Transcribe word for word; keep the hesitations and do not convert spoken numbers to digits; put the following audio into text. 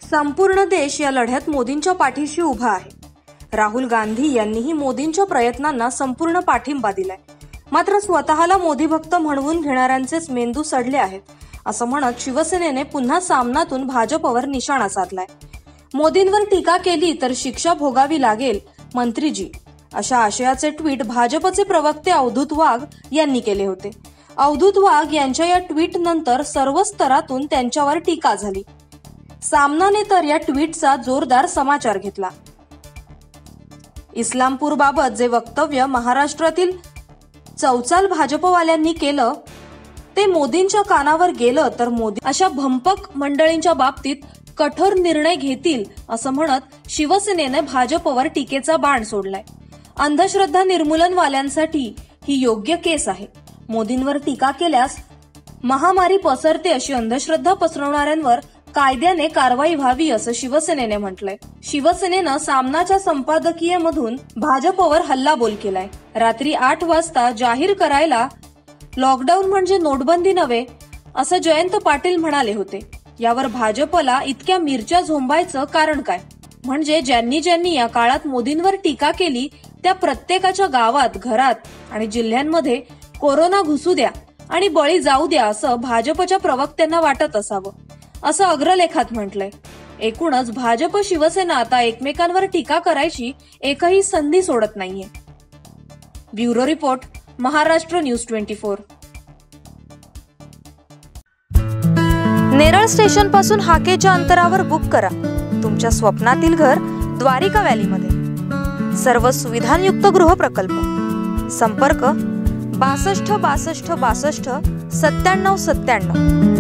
संपूर्ण देश या लढ्यात मोदींच्या पाठीशी उभा आहे। राहुल गांधी यांनीही मोदींच्या प्रयत्नांना संपूर्ण पाठिंबा दिलाय। मात्र स्वतःला मोदी भक्त म्हणवून घेणाऱ्यांचेच मेंदू सडले आहेत असं म्हणत शिवसेनेने पुन्हा सामनातून भाजपवर निशाणा साधलाय। मोदींवर टीका केली तर शिक्षा भोगावी लागेल मंत्रीजी, अशा आशयाचे ट्विट भाजपचे प्रवक्ते अवधूत वाघ यांनी केले होते। अवधूत वाघ यांच्या या ट्विट नंतर सर्व स्तरातून त्यांच्यावर टीका झाली। सामनाने तर या ट्विटचा जोरदार समाचार घेतला। इस्लामपूर बाबत जे वक्तव्य महाराष्ट्रातील चौचाल भाजपवाल्यांनी केलं ते मोदींच्या कानावर गेलं तर मोदी अशा भंपक मंडळींच्या बाबतीत कठोर निर्णय घेतील असं म्हणत शिवसेनेने भाजपवर टीकेचा बाण सोडलाय। अंधश्रद्धा निर्मूलनवाल्यांसाठी ही योग्य केस आहे। मोदींवर टीका केल्यास महामारी पसरते अशी अंधश्रद्धा पसरवणाऱ्यांवर कायद्याने कारवाई व्हावी असं शिवसेनेने म्हटलंय। शिवसेनेनं सामनाच्या संपादकीयमधून भाजपवर हल्लाबोल केलाय। रात्री आठ वाजता जाहीर करायला लॉकडाऊन म्हणजे नोटबंदी नव्हे असं जयंत पाटील म्हणाले होते। यावर भाजपला इतक्या मिरच्या झोंबायचं कारण काय? म्हणजे ज्यांनी ज्यांनी या काळात मोदींवर टीका केली त्या प्रत्येकाच्या गावात, घरात आणि जिल्ह्यांमध्ये कोरोना घुसू द्या आणि बळी जाऊ द्या असं भाजपच्या प्रवक्त्यांना वाटत असावं असं अग्रलेखात म्हटलंय। एकूणच भाजप शिवसेना आता एकमेकांवर टीका करायची एकही संधी सोडत नाहीये। ब्युरो रिपोर्ट, महाराष्ट्र न्यूज चोवीस। नेरळ स्टेशन पासून हाकेच्या अंतरावर बुक करा तुमच्या स्वप्नातील घर द्वारिका व्हॅलीमध्ये। सर्व सुविधांयुक्त गृहप्रकल्प। संपर्क बासष्ट बासष्ट बासष्ट सत्त्याण्णव सत्त्याण्णव।